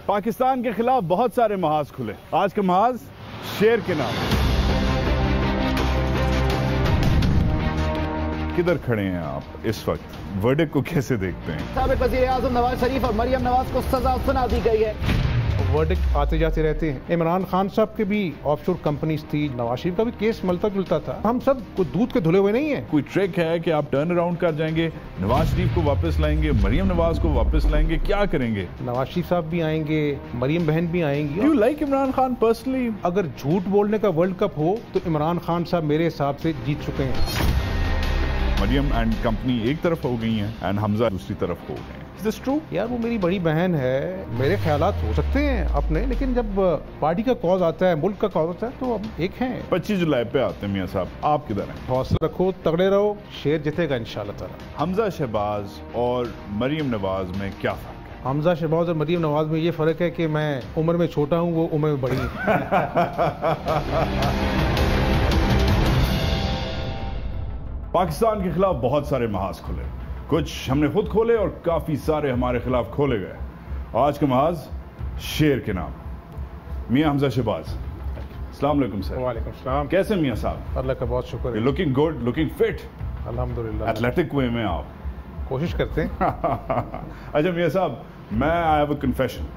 پاکستان کے خلاف بہت سارے محاذ کھلے. آج کا محاذ شیر کے نام. کدھر کھڑے ہیں آپ اس وقت؟ ورڈکٹ کو کیسے دیکھتے ہیں؟ سابق وزیر اعظم نواز شریف اور مریم نواز کو سزا سنا دی گئی ہے. ورڈکٹ آتے جاتے رہتے ہیں. عمران خان صاحب کے بھی آف شور کمپنیز تھی, نواز شریف کا بھی کیس ملتا جلتا تھا. ہم سب کوئی دودھ کے دھلے ہوئے نہیں ہیں. کوئی ٹریک ہے کہ آپ ٹرن اراؤنڈ کر جائیں گے, نواز شریف کو واپس لائیں گے, مریم نواز کو واپس لائیں گے, کیا کریں گے؟ نواز شریف صاحب بھی آئیں گے, مریم بہن بھی آئیں گی. You like Imran Khan personally? اگر جھوٹ بولنے کا ورلڈ کپ ہو تو عمران خان صاحب میرے حساب سے جیت چکے ہیں. مریم اینڈ کمپنی ایک طرف ہو گئی ہیں اینڈ حمزہ دوسری طرف ہو گئے ہیں. Is this true? یار وہ میری بڑی بہن ہے, میرے خیالات ہو سکتے ہیں اپنے, لیکن جب پارٹی کا کاز آتا ہے, ملک کا کاز آتا ہے, تو اب ایک ہیں. 25 جولائی پہ آتے ہیں میاں صاحب, آپ کدھر ہیں؟ حوصلہ رکھو, تگڑے رہو, شیر جیتے گا انشاءاللہ تعالی. حمزہ شہباز اور مریم نواز میں کیا فرق ہے؟ حمزہ شہباز اور مریم نواز میں یہ فرق ہے کہ میں عمر میں چھوٹا ہوں, وہ عمر میں بڑی ہے. پاکستان کے خلاف بہت سارے محاذ کھلے, کچھ ہم نے خود کھولے اور کافی سارے ہمارے خلاف کھولے گئے. آج کا محاذ شیر کے نام. میاں حمزہ شہباز, السلام علیکم سر. وعلیکم السلام. کیسے میاں صاحب؟ اللہ کا بہت شکر ہے. Looking good, looking fit. الحمدللہ. ایتھلیٹک وے میں آپ کوشش کرتے ہیں. اچھا میاں صاحب, میں آئی ہیو اے کنفیشن.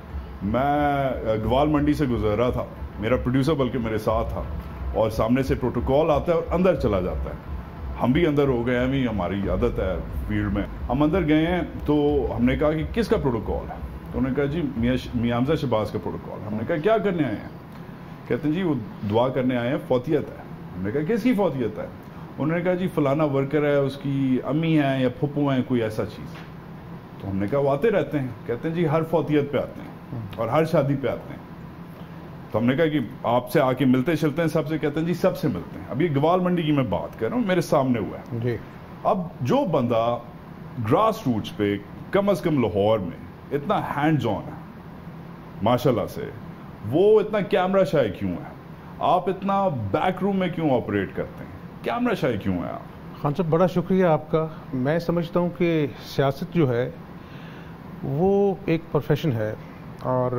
میں گوال منڈی سے گزر رہا تھا, میرا پروڈیوسر بلکہ میرے ساتھ تھا, اور سامنے سے پروٹوکول آتا ہے اور اندر چلا جاتا ہے. ہم بھی اندر ہو گئے ہیں, ہماری عادت ہے فیلڈ میں. ہم اندر گئے ہیں تو ہم نے کہا کہ کس کا پروٹوکول ہے؟ تو انہوں نے کہا جی میاں حمزہ شہباز کا پروٹوکول. ہم نے کہا کیا کرنے آئے ہیں؟ کہتے ہیں جی وہ دعا کرنے آئے ہیں, فوتیت ہے. ہم نے کہا کس کی فوتیت ہے؟ انہوں نے کہا جی فلانا ورکر ہے, اس کی امی ہیں یا پھپھو ہیں, کوئی ایسا چیز. تو ہم نے کہا وہ آتے رہتے ہیں. کہتے ہیں جی ہر فوتیت پہ آتے ہیں اور ہر شادی پہ آتے ہیں. تو ہم نے کہا کہ آپ سے آ کے ملتے چلتے ہیں سب سے. کہتے ہیں جی سب سے ملتے ہیں. اب یہ گوال منڈی کی میں بات کر رہا ہوں, میرے سامنے ہوا ہے جی. اب جو بندہ گراس روٹس پہ کم از کم لاہور میں اتنا ہینڈز آن ہے ماشاءاللہ سے, وہ اتنا کیمرہ شائی کیوں ہے؟ آپ اتنا بیک روم میں کیوں آپریٹ کرتے ہیں؟ کیمرہ شائی کیوں ہے آپ؟ خان صاحب بڑا شکریہ آپ کا. میں سمجھتا ہوں کہ سیاست جو ہے وہ ایک پروفیشن ہے, اور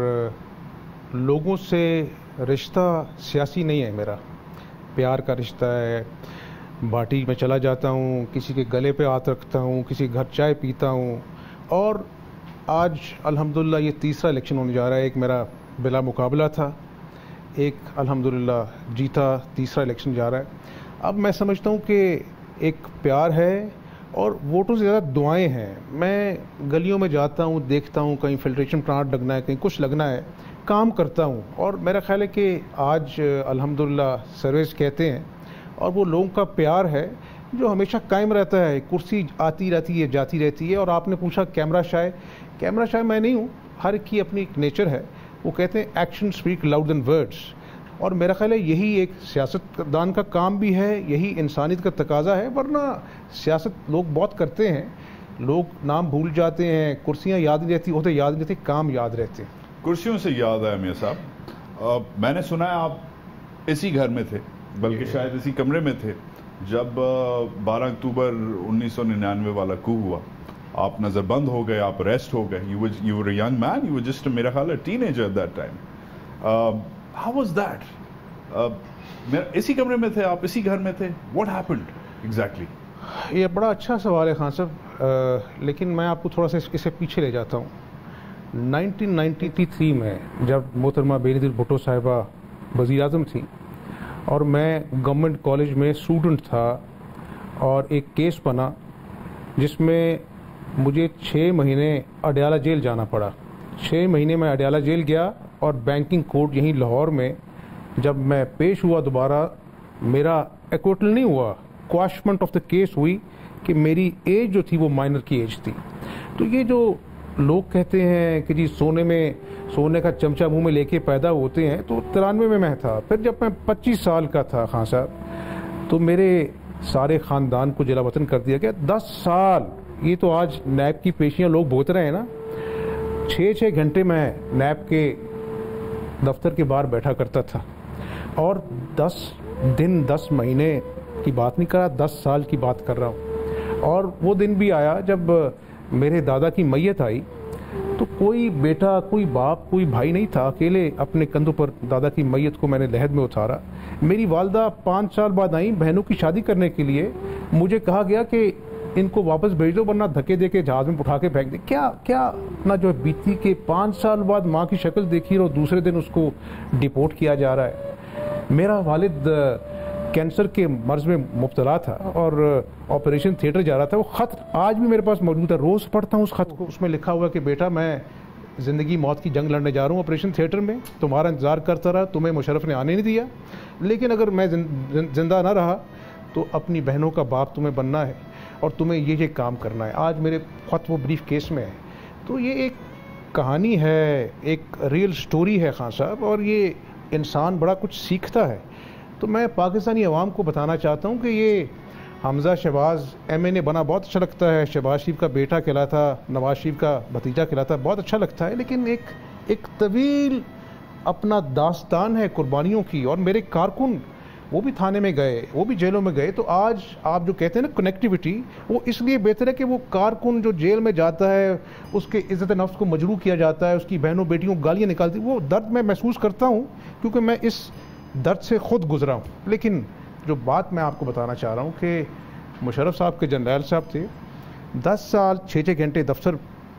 لوگوں سے رشتہ سیاسی نہیں ہے میرا, پیار کا رشتہ ہے. باٹی میں چلا جاتا ہوں, کسی کے گلے پہ ہاتھ رکھتا ہوں, کسی کے گھر چائے پیتا ہوں. اور آج الحمدللہ یہ تیسرا الیکشن ہونے جا رہا ہے. ایک میرا بلا مقابلہ تھا, ایک الحمدللہ جیتا, تیسرا الیکشن جا رہا ہے. اب میں سمجھتا ہوں کہ ایک پیار ہے اور ووٹوں سے زیادہ دعائیں ہیں. میں گلیوں میں جاتا ہوں, دیکھتا ہوں کہیں فلٹریشن پلانٹ لگنا ہے, کہیں کچھ لگنا ہے, کام کرتا ہوں. اور میرا خیال ہے کہ آج الحمدللہ سروس کہتے ہیں, اور وہ لوگوں کا پیار ہے جو ہمیشہ قائم رہتا ہے. کرسی آتی رہتی ہے, جاتی رہتی ہے. اور آپ نے پوچھا کیمرہ شائے, کیمرہ شائے میں نہیں ہوں, ہر ایک کی اپنی ایک نیچر ہے. وہ کہتے ہیں action speak loud than words, اور میرا خیال ہے یہی ایک سیاست دان کا کام بھی ہے, یہی انسانیت کا تقاضا ہے. ورنہ سیاست لوگ بہت کرتے ہیں, لوگ نام بھول جاتے ہیں, کرسیاں یاد نہیں رہتی, عہدے یاد نہیں رہتے, کام یاد رہتے ہیں. کرسیوں سے یاد آیا میاں صاحب, میں نے سنا ہے آپ اسی گھر میں تھے, بلکہ شاید اسی کمرے میں تھے جب 12 اکتوبر 1999 والا کو ہوا. آپ نظر بند ہو گئے, آپ ریسٹ ہو گئے. You were a young man, you were just میرا خیال ہے teenager at that time. How was that? اسی کمرے میں تھے آپ, اسی گھر میں تھے. What happened exactly? یہ بڑا اچھا سوال ہے خان صاحب, لیکن میں آپ کو تھوڑا سا اس سے پیچھے لے جاتا ہوں. 1993 میں جب محترمہ بے نظیر بھٹو صاحبہ وزیر اعظم تھیں, اور میں گورنمنٹ کالج میں اسٹوڈنٹ تھا, اور ایک کیس بنا جس میں مجھے 6 مہینے اڈیالہ جیل جانا پڑا. 6 مہینے میں اڈیالہ جیل گیا, اور بینکنگ کورٹ یہیں لاہور میں جب میں پیش ہوا دوبارہ, میرا ایکوٹل نہیں ہوا, کواشمنٹ آف دا کیس ہوئی کہ میری ایج جو تھی وہ مائنر کی ایج تھی. تو یہ جو لوگ کہتے ہیں کہ جی سونے کا چمچہ منہ میں لے کے پیدا ہوتے ہیں, تو 93 میں تھا. پھر جب میں 25 سال کا تھا خان صاحب, تو میرے سارے خاندان کو جلا وطن کر دیا گیا. 10 سال, یہ تو آج نیب کی پیشیاں لوگ بھوت رہے ہیں نا, 6 گھنٹے میں نیب کے دفتر کے باہر بیٹھا کرتا تھا, اور 10 دن 10 مہینے کی بات نہیں کر رہا, 10 سال کی بات کر رہا ہوں. اور وہ دن بھی آیا جب میرے دادا کی میت آئی, تو کوئی بیٹا، کوئی باپ، کوئی بھائی نہیں تھا. اکیلے اپنے کندھوں پر دادا کی میت کو میں نے لحد میں اتارا. میری والدہ 5 سال بعد آئیں بہنوں کی شادی کرنے کے لیے. مجھے کہا گیا کہ ان کو واپس بھیج دو ورنہ دھکے دے کے جہاز میں اٹھا کے پھینک دیں. کیا اپنا جو بیتی کے 5 سال بعد ماں کی شکل دیکھی اور دوسرے دن اس کو ڈیپورٹ کیا جا رہا ہے. میرا والد کینسر کے مرض میں مبتلا تھا اور آپریشن تھیٹر جا رہا تھا. وہ خط آج بھی میرے پاس موجود ہے، روز پڑھتا ہوں اس خط کو. اس میں لکھا ہوا کہ بیٹا میں زندگی موت کی جنگ لڑنے جا رہا ہوں آپریشن تھیٹر میں، تمہارا انتظار کرتا رہا، تمہیں مشرف نے آنے نہیں دیا، لیکن اگر میں زندہ نہ رہا تو اپنی بہنوں کا باپ تمہیں بننا ہے اور تمہیں یہ کام کرنا ہے. آج میرے خط وہ بریف کیس میں ہے. تو یہ ایک کہانی ہے، ایک ریئل سٹوری ہے خان صاحب، اور یہ انسان بڑا کچھ سیکھتا ہے. تو میں پاکستانی عوام کو بتانا چاہتا ہوں کہ یہ Hamza Shahbaz M N A بنا بہت اچھا لگتا ہے، شہباز شریف کا بیٹا کہلاتا، نواز شریف کا بھتیجا کہلاتا، بہت اچھا لگتا ہے، لیکن ایک طویل اپنا داستان ہے قربانیوں کی. اور میرے کارکن وہ بھی تھانے میں گئے، وہ بھی جیلوں میں گئے. تو آج آپ جو کہتے ہیں نا کنیکٹیوٹی، وہ اس لیے بہتر ہے کہ وہ کارکن جو جیل میں جاتا ہے اس کے عزت نفس کو مجروح کیا جاتا ہے، اس کی بہنوں بیٹیوں کو گالیاں نکالتی، وہ درد میں محسوس کرتا ہوں کیونکہ میں اس درد سے خود گزرا ہوں. لیکن جو بات میں آپ کو بتانا چاہ رہا ہوں کہ مشرف صاحب کے جنرل صاحب تھے، 10 سال 6 گھنٹے دفتر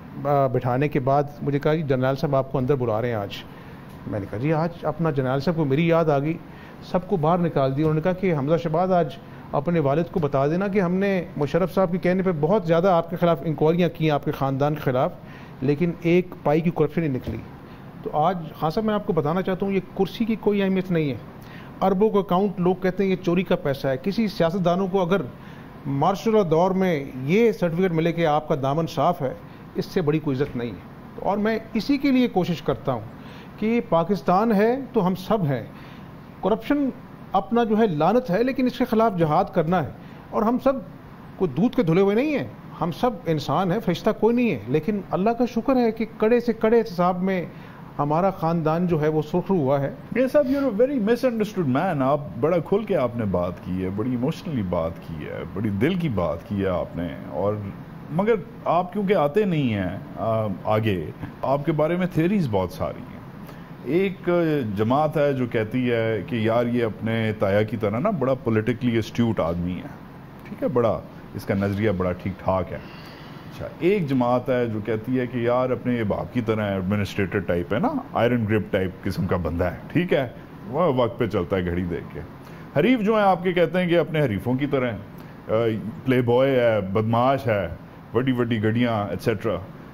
بٹھانے کے بعد مجھے کہا جی جنرل صاحب آپ کو اندر بلا رہے ہیں آج. میں نے کہا جی آج اپنا جنرل صاحب کو میری یاد آ گئی، سب کو باہر نکال دی. انہوں نے کہا کہ حمزہ شہباز آج اپنے والد کو بتا دینا کہ ہم نے مشرف صاحب کے کہنے پہ بہت زیادہ آپ کے خلاف انکوائریاں کی، آپ کے خاندان کے خلاف، لیکن ایک پائی کی کرپشن نہیں نکلی. تو آج خان صاحب میں آپ کو بتانا چاہتا ہوں یہ کرسی کی کوئی اہمیت نہیں ہے. اربوں کا اکاؤنٹ لوگ کہتے ہیں یہ چوری کا پیسہ ہے. کسی سیاستدانوں کو اگر مارشل لا دور میں یہ سرٹیفکیٹ ملے کہ آپ کا دامن صاف ہے، اس سے بڑی کوئی عزت نہیں ہے. اور میں اسی کے لیے کوشش کرتا ہوں کہ پاکستان ہے تو ہم سب ہیں. کرپشن اپنا جو ہے لعنت ہے، لیکن اس کے خلاف جہاد کرنا ہے. اور ہم سب کوئی دودھ کے دھلے ہوئے نہیں ہیں، ہم سب انسان ہیں، فرشتہ کوئی نہیں ہے. لیکن اللہ کا شکر ہے کہ کڑے سے کڑے حساب میں ہمارا خاندان جو ہے وہ سرخرو ہوا ہے. یہ صاحب you very misunderstood man. آپ بڑا کھل کے آپ نے بات کی ہے، بڑی ایموشنلی بات کی ہے، بڑی دل کی بات کی ہے آپ نے. اور مگر آپ کیونکہ آتے نہیں ہیں آگے، آپ کے بارے میں تھیریز بہت ساری ہیں. ایک جماعت ہے جو کہتی ہے کہ یار یہ اپنے تایا کی طرح نا بڑا پولیٹیکلی اسٹیوٹ آدمی ہے، ٹھیک ہے، بڑا اس کا نظریہ بڑا ٹھیک ٹھاک ہے. اچھا، ایک جماعت ہے جو کہتی ہے کہ یار اپنے یہ باپ کی طرح ایڈمنسٹریٹر ٹائپ ہے نا، آئرن گرپ ٹائپ قسم کا بندہ ہے، ٹھیک ہے، وہ وقت پہ چلتا ہے گھڑی دیکھ کے. حریف جو ہیں آپ کے کہتے ہیں کہ اپنے حریفوں کی طرح ہیں، پلے بوائے ہے، بدماش ہے، بڑی بڑی گڑیاں etcetera.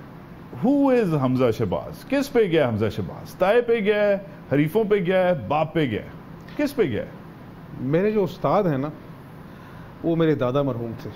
Who is Hamza Shahbaz? کس پہ گیا حمزہ شہباز؟ تائے پہ گیا ہے، حریفوں پہ گیا ہے، باپ پہ گیا ہے، کس پہ گیا ہے؟ میرے جو استاد ہیں نا وہ میرے دادا مرحوم تھے.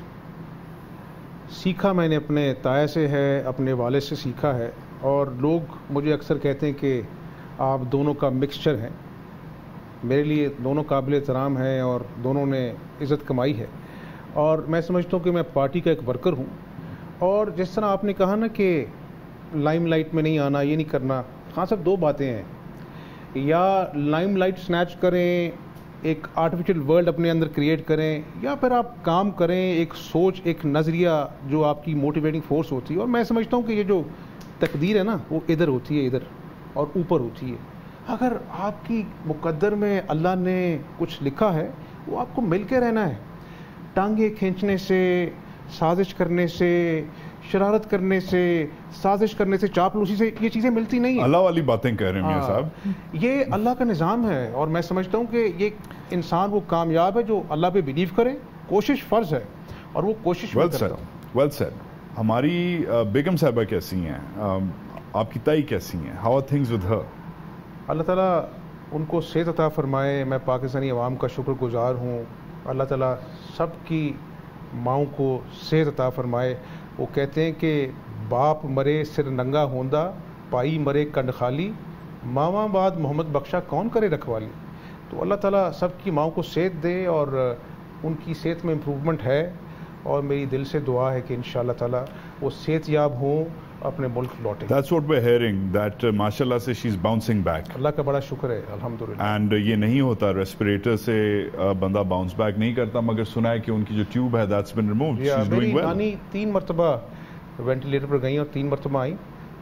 سیکھا میں نے اپنے تائے سے ہے، اپنے والد سے سیکھا ہے. اور لوگ مجھے اکثر کہتے ہیں کہ آپ دونوں کا مکسچر ہیں. میرے لیے دونوں قابل احترام ہیں اور دونوں نے عزت کمائی ہے. اور میں سمجھتا ہوں کہ میں پارٹی کا ایک ورکر ہوں. اور جس طرح آپ نے کہا نا کہ لائم لائٹ میں نہیں آنا، یہ نہیں کرنا، خان صاحب 2 باتیں ہیں. یا لائم لائٹ سنیچ کریں، ایک آرٹیفیشل ورلڈ اپنے اندر کریٹ کریں، یا پھر آپ کام کریں، ایک سوچ، ایک نظریہ جو آپ کی موٹیویٹنگ فورس ہوتی ہے. اور میں سمجھتا ہوں کہ یہ جو تقدیر ہے نا وہ ادھر ہوتی ہے، ادھر اور اوپر ہوتی ہے. اگر آپ کی مقدر میں اللہ نے کچھ لکھا ہے وہ آپ کو مل کے رہنا ہے. ٹانگیں کھینچنے سے، سازش کرنے سے، شرارت کرنے سے، سازش کرنے سے، چاپلوسی سے یہ چیزیں ملتی نہیں ہیں. اللہ والی باتیں کہہ رہے ہیں میاں صاحب. یہ اللہ کا نظام ہے. اور میں سمجھتا ہوں کہ یہ انسان وہ کامیاب ہے جو اللہ پہ بلیو کرے. کوشش فرض ہے اور وہ کوشش میں کرتا ہوں. Well said. ہماری بیگم صاحبہ کیسی ہیں؟ آپ کی تائی کیسی ہیں؟ How are things with her? اللہ تعالیٰ ان کو صحت عطا فرمائے. میں پاکستانی عوام کا شکر گزار ہوں. اللہ تعالیٰ سب کی ماؤں کو صحت عطا فرمائے. وہ کہتے ہیں کہ باپ مرے سر ننگا ہوندا، پائی مرے کنڈ خالی، ماواں بعد محمد بخشا کون کرے رکھوالی. تو اللہ تعالیٰ سب کی ماؤں کو صحت دے اور ان کی صحت میں امپروومنٹ ہے. اور میری دل سے دعا ہے کہ انشاءاللہ تعالیٰ وہ صحت یاب ہوں، اپنے ملک لوٹیں. That's what we're hearing, that ماشاءاللہ سے she's bouncing back. اللہ کا بڑا شکر ہے الحمدللہ. اینڈ یہ نہیں ہوتا ریسپریٹر سے بندہ باؤنس بیک نہیں کرتا، مگر سنا ہے کہ ان کی جو ٹیوب ہے that's been removed. She's doing well. نانی 3 مرتبہ وینٹیلیٹر پر گئیں اور 3 مرتبہ آئیں.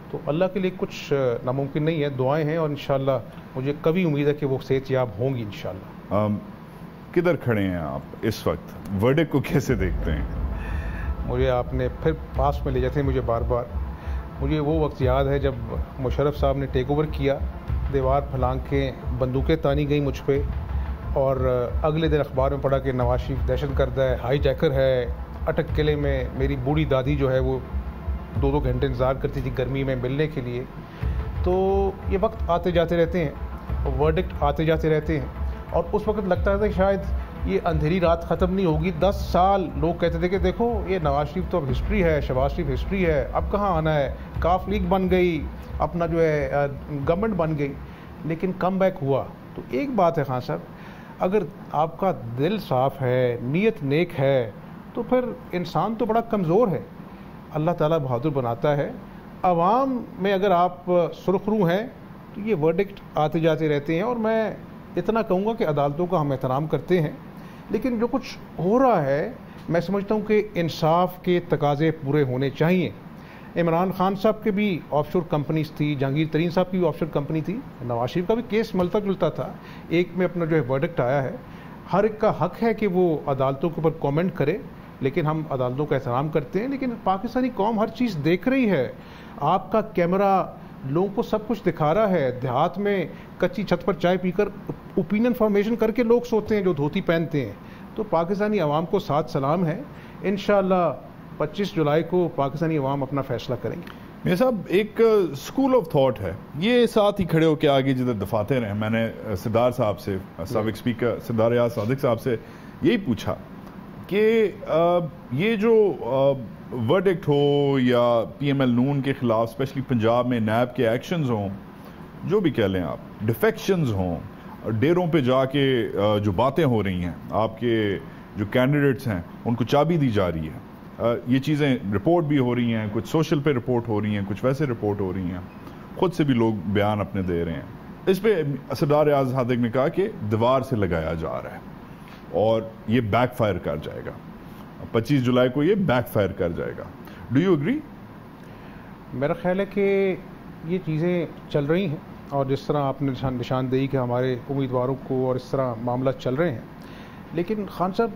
تو اللہ کے لیے کچھ ناممکن نہیں ہے، دعائیں ہیں، اور انشاءاللہ مجھے کبھی امید ہے کہ وہ صحت یاب ہوں گی انشاءاللہ۔ کدھر کھڑے ہیں آپ اس وقت؟ ورڈکٹ کو کیسے دیکھتے ہیں؟ مجھے آپ نے پھر پاس میں لے جاتے ہیں مجھے بار بار۔ مجھے وہ وقت یاد ہے جب مشرف صاحب نے ٹیک اوور کیا، دیوار پھلانگ کے بندوقیں تانی گئیں مجھ پہ، اور اگلے دن اخبار میں پڑھا کہ نواز شریف دہشت گرد ہے، ہائی جیکر ہے۔ اٹک قلعے میں میری بوڑھی دادی جو ہے وہ 2 گھنٹے انتظار کرتی تھی گرمی میں ملنے کے لیے۔ تو یہ وقت آتے جاتے رہتے ہیں، ورڈکٹ آتے جاتے رہتے ہیں، اور اس وقت لگتا تھا کہ شاید یہ اندھیری رات ختم نہیں ہوگی۔ 10 سال لوگ کہتے تھے کہ دیکھو یہ نواز شریف تو اب ہسٹری ہے، شہباز شریف ہسٹری ہے، اب کہاں آنا ہے، کاف لیگ بن گئی، اپنا جو ہے گورنمنٹ بن گئی، لیکن کم بیک ہوا۔ تو ایک بات ہے خان صاحب، اگر آپ کا دل صاف ہے، نیت نیک ہے، تو پھر انسان تو بڑا کمزور ہے، اللہ تعالیٰ بہادر بناتا ہے۔ عوام میں اگر آپ سرخرو ہیں تو یہ ورڈکٹ آتے جاتے رہتے ہیں، اور میں اتنا کہوں گا کہ عدالتوں کا ہم احترام کرتے ہیں، لیکن جو کچھ ہو رہا ہے میں سمجھتا ہوں کہ انصاف کے تقاضے پورے ہونے چاہیے۔ عمران خان صاحب کے بھی آف شور کمپنیز تھی، جہانگیر ترین صاحب کی بھی آف شور کمپنی تھی، نواز شریف کا بھی کیس ملتا جلتا تھا، ایک میں اپنا جو ہے ورڈکٹ آیا ہے۔ ہر ایک کا حق ہے کہ وہ عدالتوں کے اوپر کامنٹ کرے، لیکن ہم عدالتوں کا احترام کرتے ہیں، لیکن پاکستانی قوم ہر چیز دیکھ رہی ہے۔ آپ کا کیمرہ لوگوں کو سب کچھ دکھا رہا ہے۔ دیہات میں کچی چھت پر چائے پی کر اوپینین فارمیشن کر کے لوگ سوتے ہیں جو دھوتی پہنتے ہیں۔ تو پاکستانی عوام کو ساتھ سلام ہے، انشاءاللہ 25 جولائی کو پاکستانی عوام اپنا فیصلہ کریں گے۔ میاں صاحب، ایک اسکول آف تھاٹ ہے، یہ ساتھ ہی کھڑے ہو کے آگے جدھر دفاتے رہے۔ میں نے سردار صاحب سے، سابق اسپیکر سردار ریاض صادق صاحب سے یہی پوچھا کہ یہ جو ورڈکٹ ہو یا پی ایم ایل نون کے خلاف اسپیشلی پنجاب میں نیب کے ایکشنز ہوں، جو بھی کہہ لیں آپ، ڈیفیکشنز ہوں، ڈیروں پہ جا کے جو باتیں ہو رہی ہیں، آپ کے جو کینڈیڈیٹس ہیں ان کو چابی دی جا رہی ہے، یہ چیزیں رپورٹ بھی ہو رہی ہیں، کچھ سوشل پہ رپورٹ ہو رہی ہیں، کچھ ویسے رپورٹ ہو رہی ہیں، خود سے بھی لوگ بیان اپنے دے رہے ہیں۔ اس پہ سردار ریاض صادق نے کہا کہ دیوار سے لگایا جا رہا ہے اور یہ بیک فائر کر جائے گا، 25 جولائی کو یہ بیک فائر کر جائے گا۔ Do you agree? میرا خیال ہے کہ یہ چیزیں چل رہی ہیں، اور جس طرح آپ نے نشاندہی کہ ہمارے امیدواروں کو اور اس طرح معاملہ چل رہے ہیں، لیکن خان صاحب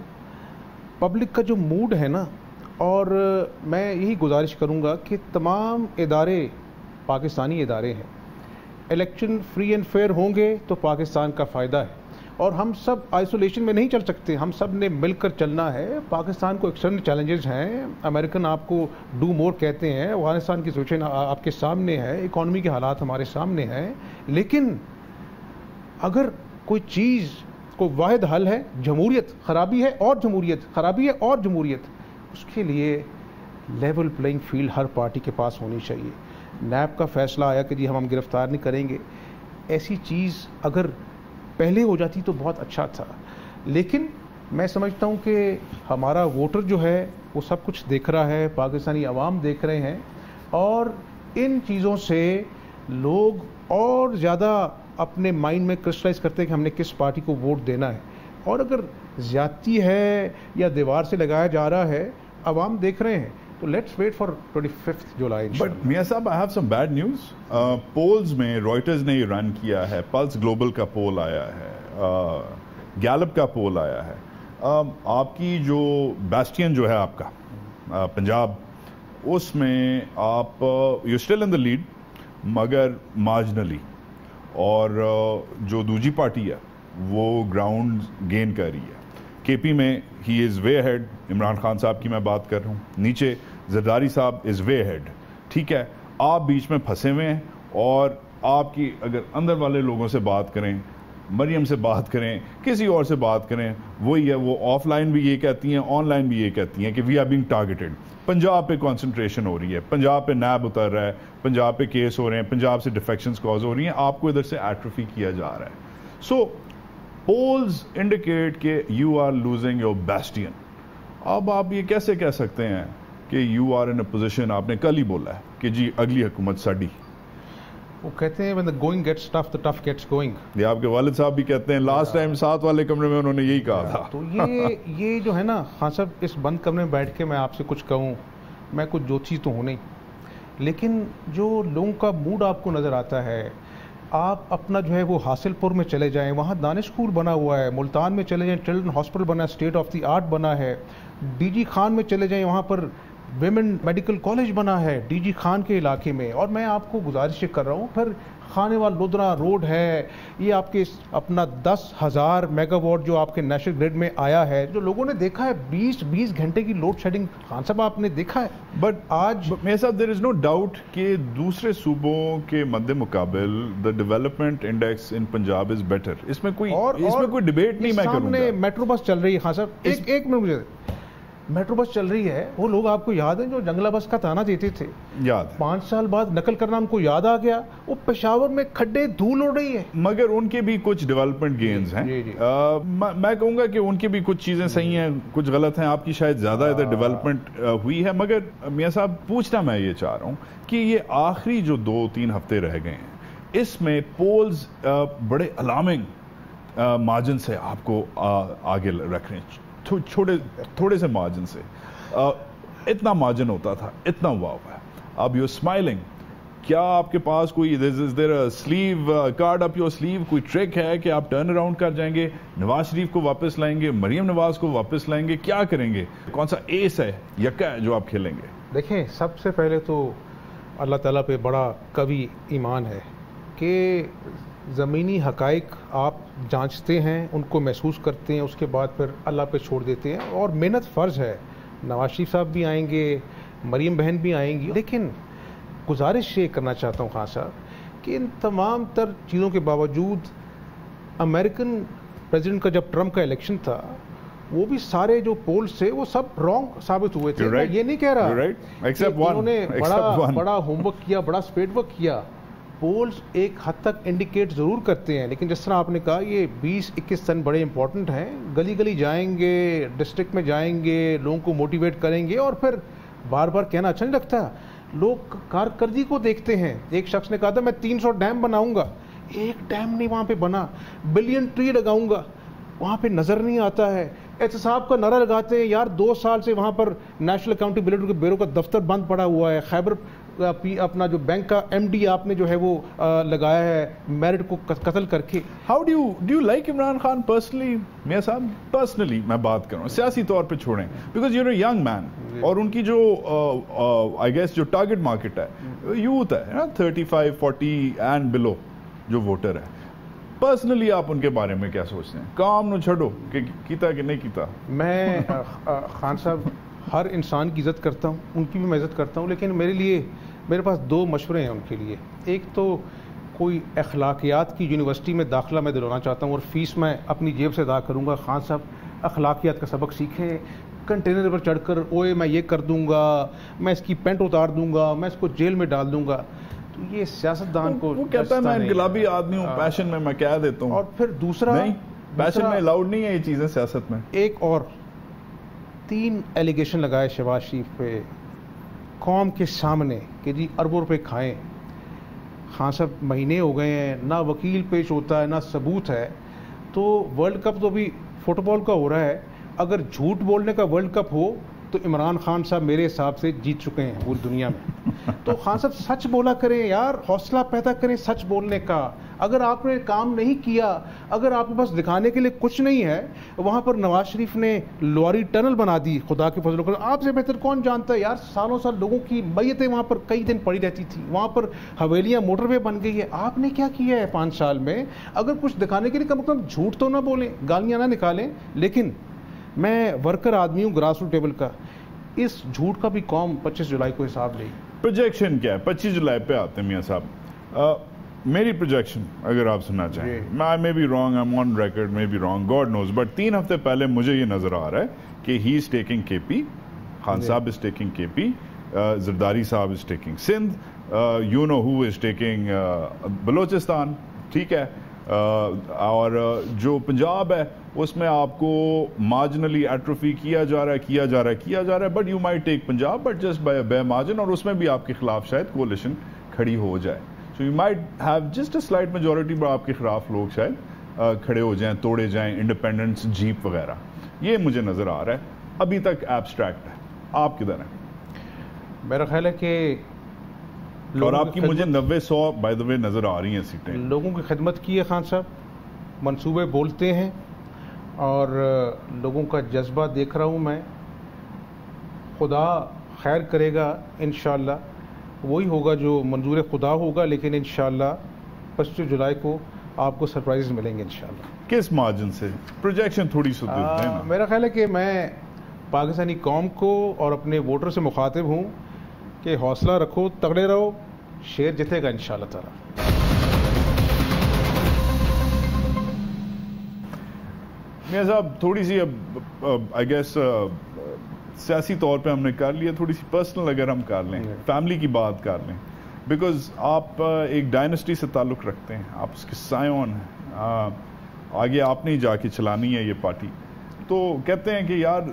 پبلک کا جو موڈ ہے نا، اور میں یہی گزارش کروں گا کہ تمام ادارے پاکستانی ادارے ہیں، الیکشن فری اینڈ فیئر ہوں گے تو پاکستان کا فائدہ ہے، اور ہم سب آئسولیشن میں نہیں چل سکتے، ہم سب نے مل کر چلنا ہے۔ پاکستان کو ایکسٹرنل چیلنجز ہیں، امریکن آپ کو ڈو مور کہتے ہیں، افغانستان کی سچویشن آپ کے سامنے ہے، اکانومی کے حالات ہمارے سامنے ہیں، لیکن اگر کوئی چیز کو واحد حل ہے جمہوریت، خرابی ہے اور جمہوریت، خرابی ہے اور جمہوریت، اس کے لیے لیول پلینگ فیلڈ ہر پارٹی کے پاس ہونی چاہیے۔ نیب کا فیصلہ آیا کہ جی ہم گرفتار نہیں کریں گے، ایسی چیز اگر پہلے ہو جاتی تو بہت اچھا تھا، لیکن میں سمجھتا ہوں کہ ہمارا ووٹر جو ہے وہ سب کچھ دیکھ رہا ہے، پاکستانی عوام دیکھ رہے ہیں، اور ان چیزوں سے لوگ اور زیادہ اپنے مائنڈ میں کرسٹلائز کرتے ہیں کہ ہم نے کس پارٹی کو ووٹ دینا ہے، اور اگر زیادتی ہے یا دیوار سے لگایا جا رہا ہے، عوام دیکھ رہے ہیں، تو لیٹس ویٹ فار 25 جولائی۔ بٹ میاں صاحب، I have some bad news. Polls میں رائٹرز نے یہ رن کیا ہے، پلس گلوبل کا پول آیا ہے، گیلپ کا پول آیا ہے، آپ کی جو بیسٹین جو ہے آپ کا پنجاب، اس میں آپ you still in the lead مگر مارجنلی، اور جو دوسری پارٹی ہے وہ گراؤنڈ گین کر رہی ہے۔ کے پی میں ہی is way ahead, Imran Khan صاحب کی میں بات کر رہا ہوں، نیچے زرداری صاحب از وے ہیڈ، ٹھیک ہے، آپ بیچ میں پھنسے ہوئے ہیں، اور آپ کی اگر اندر والے لوگوں سے بات کریں، مریم سے بات کریں، کسی اور سے بات کریں، وہی ہے، وہ آف لائن بھی یہ کہتی ہیں، آن لائن بھی یہ کہتی ہیں کہ we are being targeted. Punjab پہ کانسنٹریشن ہو رہی ہے، پنجاب پہ نیب اتر رہا ہے، پنجاب پہ کیس ہو رہے ہیں، پنجاب سے ڈیفیکشنز کاز ہو رہی ہیں، آپ کو ادھر سے ایٹروفی کیا جا رہا ہے۔ سو پولز انڈیکیٹ کہ you are losing your bastion. اب آپ یہ کیسے کہہ سکتے ہیں کہ you are in a position, آپ نے کل ہی بولا ہے کہ جی اگلی حکومت ساڈی، وہ کہتے ہیں when the going gets tough the tough gets going۔ یہ آپ کے والد صاحب بھی کہتے ہیں، لاسٹ ٹائم 7 والے کمرے میں انہوں نے یہی کہا تھا۔ تو یہ جو ہے نا خان صاحب، اس بند کمرے میں بیٹھ کے میں آپ سے کچھ کہوں، میں کچھ جو چیز تو ہوں نہیں، لیکن جو لوگوں کا موڈ آپ کو نظر آتا ہے، آپ اپنا جو ہے وہ حاصل پور میں چلے جائیں، وہاں دانش اسکول بنا ہوا ہے، ملتان میں چلے جائیں چلڈرن ہاسپٹل بنا ہے، اسٹیٹ آف دی آرٹ بنا ہے، ڈی جی خان میں چلے جائیں وہاں پر ویمن میڈیکل کالج بنا ہے ڈی جی خان کے علاقے میں. اور میں آپ کو گزارش کر رہا ہوں، پھر خانے وال لدھرا روڈ ہے، یہ آپ کے اپنا 10,000 میگا واٹ جو آپ کے نیشنل گریڈ میں آیا ہے، جو لوگوں نے دیکھا ہے 20 گھنٹے کی لوڈ شیڈنگ. خان صاحب آپ نے دیکھا ہے، بٹ آج میرے صاحب دیر از نو ڈاؤٹ کہ دوسرے صوبوں کے مد مقابل the development index in Punjab is better. اس میں کوئی ڈبیٹ نہیں میں کروں گا. سامنے میٹرو بس چل رہی ہے. خان صاحب ایک منٹ مجھے، میٹرو بس چل رہی ہے، وہ لوگ آپ کو یاد ہیں جو جنگلہ بس کا تانا دیتے تھے؟ یاد 5 سال بعد نقل کرنا ان کو یاد آ گیا. وہ پشاور میں کھڈے دھول اڑ رہی ہے. مگر ان کے بھی کچھ ڈیولپمنٹ گینز ہیں. میں کہوں گا کہ ان کی بھی کچھ چیزیں صحیح ہیں، کچھ غلط ہیں. آپ کی شاید زیادہ ادھر ڈیولپمنٹ ہوئی ہے. مگر میاں صاحب پوچھنا میں یہ چاہ رہا ہوں کہ یہ آخری جو 2-3 ہفتے رہ گئے ہیں، اس میں پولز بڑے الارمنگ مارجن سے آپ کو آگے رکھ رہے ہیں، تھوڑے سے مارجن سے. اتنا مارجن ہوتا تھا، اتنا ہوا ہے. اب یو اسمائلنگ. کیا آپ کے پاس کوئی sleeve card up your sleeve, کوئی ٹرک ہے کہ آپ ٹرن اراؤنڈ کر جائیں گے، نواز شریف کو واپس لائیں گے، مریم نواز کو واپس لائیں گے؟ کیا کریں گے؟ کون سا ایس ہے، یکا ہے جو آپ کھیلیں گے؟ دیکھیں، سب سے پہلے تو اللہ تعالیٰ پہ بڑا قوی ایمان ہے کہ زمینی حقائق آپ جانچتے ہیں، ان کو محسوس کرتے ہیں، اس کے بعد پھر اللہ پہ چھوڑ دیتے ہیں. اور محنت فرض ہے. نواز شریف صاحب بھی آئیں گے، مریم بہن بھی آئیں گی. لیکن گزارش یہ کرنا چاہتا ہوں خان صاحب کہ ان تمام تر چیزوں کے باوجود امریکن پریزیڈنٹ کا جب ٹرمپ کا الیکشن تھا، وہ بھی سارے جو پولز تھے وہ سب رانگ ثابت ہوئے تھے. میں یہ نہیں کہہ رہا کہ انہوں نے بڑا ہوم ورک کیا، بڑا اسپیڈ ورک کیا. پولز ایک حد تک انڈیکیٹ ضرور کرتے ہیں، لیکن جس طرح آپ نے کہا یہ 20-21 سن بڑے امپورٹنٹ ہیں. گلی گلی جائیں گے، ڈسٹرکٹ میں جائیں گے، لوگوں کو موٹیویٹ کریں گے. اور پھر بار بار کہنا اچھا نہیں لگتا، لوگ کارکردگی کو دیکھتے ہیں. ایک شخص نے کہا تھا میں 300 ڈیم بناؤں گا، ایک ڈیم نہیں وہاں پہ بنا. بلین ٹری لگاؤں گا، وہاں پہ نظر نہیں آتا ہے. احتساب کا نعرہ لگاتے ہیں، یار 2 سال سے وہاں پر نیشنل اکاؤنٹیبلٹی بیورو کا دفتر بند پڑا ہوا ہے. خیبر اپنا جو بینک کا ایم ڈی آپ نے جو ہے وہ لگایا ہے میرٹ کو قتل کر کے. How do you like Imran Khan personally? میاں صاحب پرسنلی میں بات کر رہا ہوں، سیاسی طور پہ چھوڑیں، because you a young man. اور ان کی جو آئی گیس جو ٹارگٹ مارکیٹ ہے یوتھ ہے نا، 35-40 اینڈ بلو جو ووٹر ہے. پرسنلی آپ ان کے بارے میں کیا سوچتے ہیں؟ کام نو چھڑو کہ کیتا کہ نہیں کیتا. میں خان صاحب ہر انسان کی عزت کرتا ہوں، ان کی بھی میں عزت کرتا ہوں، لیکن میرے پاس 2 مشورے ہیں ان کے لیے. ایک تو کوئی اخلاقیات کی یونیورسٹی میں داخلہ میں دلوانا چاہتا ہوں اور فیس میں اپنی جیب سے ادا کروں گا. خان صاحب اخلاقیات کا سبق سیکھیں. کنٹینر پر چڑھ کر اوئے میں یہ کر دوں گا، میں اس کی پینٹ اتار دوں گا، میں اس کو جیل میں ڈال دوں گا، تو یہ سیاستدان کو وہ کہتا ہے میں انقلابی آدمی ہوں، پیشن میں کہہ دیتا ہوں. اور پھر دوسرا نہیں، پیشن میں الاؤڈ نہیں ہے یہ چیزیں سیاست میں. ایک اور 3 ایلیگیشن لگائے شہباز شریف پہ قوم کے سامنے کہ جی اربوں روپے کھائیں. خان صاحب مہینے ہو گئے ہیں، نہ وکیل پیش ہوتا ہے، نہ ثبوت ہے. تو ورلڈ کپ تو بھی فٹ بال کا ہو رہا ہے، اگر جھوٹ بولنے کا ورلڈ کپ ہو تو عمران خان صاحب میرے حساب سے جیت چکے ہیں پوری دنیا میں. تو خان صاحب سچ بولا کریں یار، حوصلہ پیدا کریں سچ بولنے کا. اگر آپ نے کام نہیں کیا، اگر آپ کے پاس دکھانے کے لیے کچھ نہیں ہے، وہاں پر نواز شریف نے لواری ٹنل بنا دی، خدا کے فضل و کرم. آپ سے بہتر کون جانتا ہے یار، سالوں سال لوگوں کی میتیں وہاں پر کئی دن پڑی رہتی تھی، وہاں پر حویلیاں موٹر وے بن گئی ہے. آپ نے کیا کیا ہے 5 سال میں؟ اگر کچھ دکھانے کے لیے کم از کم جھوٹ تو نہ بولیں، گالیاں نہ نکالیں. لیکن میں ورکر آدمی ہوں گراس روٹ ٹیبل کا، اس جھوٹ کا بھی قوم 25 جولائی کو حساب لے. پروجیکشن کیا ہے؟ 25 جولائی پہ آتے ہیں میاں صاحب. میری پروجیکشن اگر آپ سننا چاہیں، میں may be wrong, I am on record, may be wrong, God knows, but 3 ہفتے پہلے مجھے یہ نظر آ رہا ہے کہ ہی از ٹیکنگ کے پی، خان صاحب از ٹیکنگ کے پی، زرداری صاحب is taking Sindh, you know who is taking Balochistan, ٹھیک ہے. اور جو پنجاب ہے اس میں آپ کو مارجنلی ایٹروفی کیا جا رہا ہے، but you might take Punjab but just by margin, اور اس میں بھی آپ کے خلاف شاید کولیشن کھڑی ہو جائے. So you might have just a slight majority, پر آپ کے خلاف لوگ شاید کھڑے ہو جائیں، توڑے جائیں، انڈیپینڈنس جیپ وغیرہ. یہ مجھے نظر آ رہا ہے، ابھی تک ایبسٹریکٹ ہے. آپ کدھر ہیں؟ میرا خیال ہے کہ اور آپ کی مجھے 90-100 بائی دا وے نظر آ رہی ہیں سیٹیں. لوگوں کی خدمت کی ہے خان صاحب, منصوبے بولتے ہیں اور لوگوں کا جذبہ دیکھ رہا ہوں میں. خدا خیر کرے گا انشاءاللہ, وہی ہوگا جو منظور خدا ہوگا, لیکن انشاءاللہ 25 جولائی کو آپ کو سرپرائز ملیں گے انشاءاللہ. کس مارجن سے پروجیکشن تھوڑی سی دیں نا. میرا خیال ہے کہ میں پاکستانی قوم کو اور اپنے ووٹر سے مخاطب ہوں کہ حوصلہ رکھو, تگڑے رہو, شیر جتے گا انشاءاللہ تعالی. میاں صاحب تھوڑی سی اب آئی گیس سیاسی طور پہ ہم نے کر لیا, تھوڑی سی پرسنل اگر ہم کر لیں, فیملی کی بات کر لیں, بیکاز آپ ایک ڈائنسٹی سے تعلق رکھتے ہیں, آپ اس کے سائون ہیں, آگے آپ نے جا کے چلانی ہے یہ پارٹی. تو کہتے ہیں کہ یار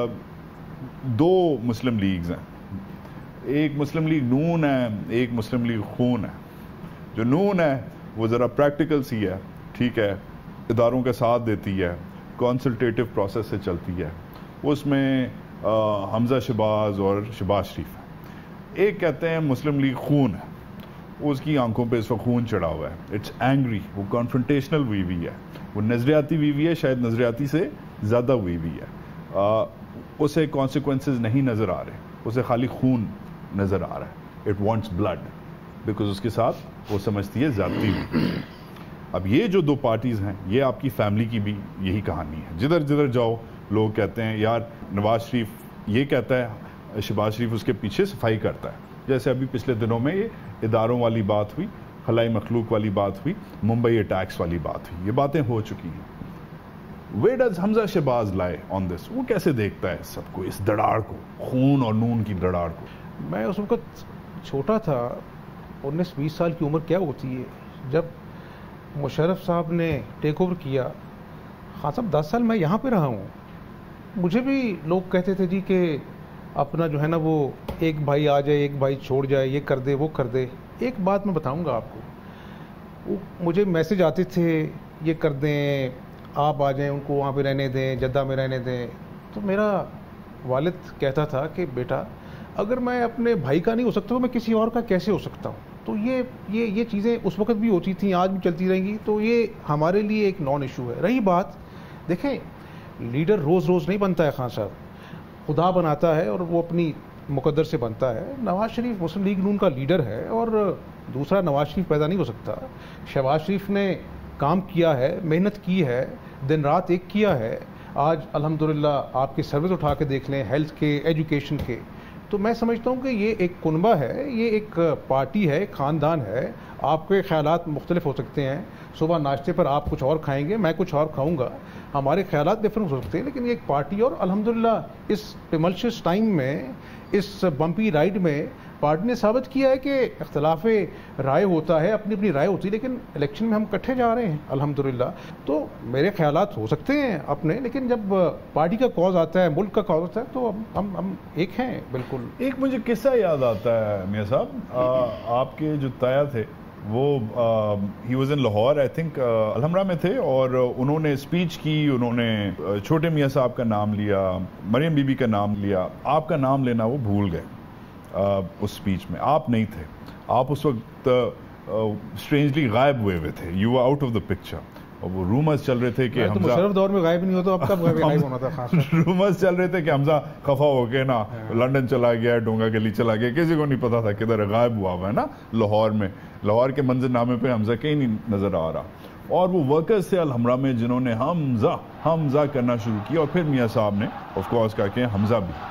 2 مسلم لیگز ہیں, ایک مسلم لیگ نون ہے, ایک مسلم لیگ خون ہے. جو نون ہے وہ ذرا پریکٹیکل سی ہے, ٹھیک ہے, اداروں کا ساتھ دیتی ہے, کنسلٹیٹو پروسیس سے چلتی ہے, اس میں حمزہ شہباز اور شہباز شریف ہے. ایک کہتے ہیں مسلم لیگ خون ہے, اس کی آنکھوں پہ اس وقت خون چڑھا ہوا ہے, اٹس اینگری, وہ کانفرنٹیشنل ہوئی ہوئی ہے, وہ نظریاتی ہوئی ہوئی ہے, شاید نظریاتی سے زیادہ ہوئی ہوئی ہے. اسے کانسیکوینسز نہیں نظر آ رہے, اسے خالی خون نظر آ رہا ہے. اٹ وانٹس بلڈ بیکاز اس کے ساتھ وہ سمجھتی ہے زیادتی ہوئی. اب یہ جو 2 پارٹیز ہیں, یہ آپ کی فیملی کی بھی یہی کہانی ہے. جدھر جدھر جاؤ لوگ کہتے ہیں یار نواز شریف یہ کہتا ہے, شہباز شریف اس کے پیچھے صفائی کرتا ہے. جیسے ابھی پچھلے دنوں میں یہ اداروں والی بات ہوئی, خلائی مخلوق والی بات ہوئی, ممبئی اٹیکس والی بات ہوئی, یہ باتیں ہو چکی ہیں. ویئر ڈز حمزہ شہباز لائے آن دس؟ وہ کیسے دیکھتا ہے سب کو, اس دڑاڑ کو, خون اور نون کی دڑاڑ کو؟ میں اس وقت چھوٹا تھا, 19-20 سال کی عمر کیا ہوتی ہے, جب مشرف صاحب نے ٹیک اوور کیا. خان صاحب 10 سال میں یہاں پہ رہا ہوں, مجھے بھی لوگ کہتے تھے جی کہ اپنا جو ہے نا وہ ایک بھائی آ جائے, ایک بھائی چھوڑ جائے, یہ کر دے, وہ کر دے. ایک بات میں بتاؤں گا آپ کو, مجھے میسج آتے تھے یہ کر دیں, آپ آ جائیں, ان کو وہاں پہ رہنے دیں, جدہ میں رہنے دیں. تو میرا والد کہتا تھا کہ بیٹا اگر میں اپنے بھائی کا نہیں ہو سکتا تو میں کسی اور کا کیسے ہو سکتا ہوں. تو یہ چیزیں اس وقت بھی ہوتی تھیں, آج بھی چلتی رہیں گی. تو یہ ہمارے لیے ایک نان ایشو ہے. رہی بات, دیکھیں لیڈر روز روز نہیں بنتا ہے خان صاحب, خدا بناتا ہے اور وہ اپنی مقدر سے بنتا ہے. نواز شریف مسلم لیگ نون کا لیڈر ہے اور دوسرا نواز شریف پیدا نہیں ہو سکتا. شہباز شریف نے کام کیا ہے, محنت کی ہے, دن رات ایک کیا ہے. آج الحمدللہ آپ کے سروس اٹھا کے دیکھ لیں, ہیلتھ کے, ایجوکیشن کے. تو میں سمجھتا ہوں کہ یہ ایک کنبہ ہے, یہ ایک پارٹی ہے, ایک خاندان ہے. آپ کے خیالات مختلف ہو سکتے ہیں, صبح ناشتے پر آپ کچھ اور کھائیں گے, میں کچھ اور کھاؤں گا, ہمارے خیالات ڈفرنٹ ہو سکتے ہیں, لیکن یہ ایک پارٹی. اور الحمدللہ اس ٹملشس ٹائم میں, اس بمپی رائڈ میں پارٹی نے ثابت کیا ہے کہ اختلاف رائے ہوتا ہے, اپنی اپنی رائے ہوتی ہے, لیکن الیکشن میں ہم اکٹھے جا رہے ہیں الحمدللہ. تو میرے خیالات ہو سکتے ہیں اپنے, لیکن جب پارٹی کا کاز آتا ہے, ملک کا کاز آتا ہے, تو ہم ایک ہیں بالکل. ایک مجھے قصہ یاد آتا ہے میاں صاحب, آپ کے جو تایا تھے وہ ہی was in Lahore, I think Alhamra میں تھے, اور انہوں نے اسپیچ کی, انہوں نے چھوٹے میاں صاحب کا نام لیا, مریم بی بی کا نام لیا, آپ کا نام لینا وہ بھول گئے اس اسپیچ میں. آپ نہیں تھے, آپ اس وقت اسٹرینجلی غائب ہوئے تھے, you are out of the picture. اور وہ رومرز چل رہے تھے کہ حمزہ مشرف دور میں غائب نہیں ہوتا, اب کب غائب ہونا تھا. رومرز چل رہے تھے کہ حمزہ خفا ہو کے نا لنڈن چلا گیا, ڈونگا گلی چلا گیا, کسی کو نہیں پتا تھا کدھر غائب ہوا ہے نا لاہور میں. لاہور کے منظر نامے پہ حمزہ کہیں نہیں نظر آ رہا. اور وہ ورکرز تھے الحمرا میں جنہوں نے حمزہ حمزہ کرنا شروع کیا, اور پھر میاں صاحب نے آف کورس کہا کہ حمزہ بھی.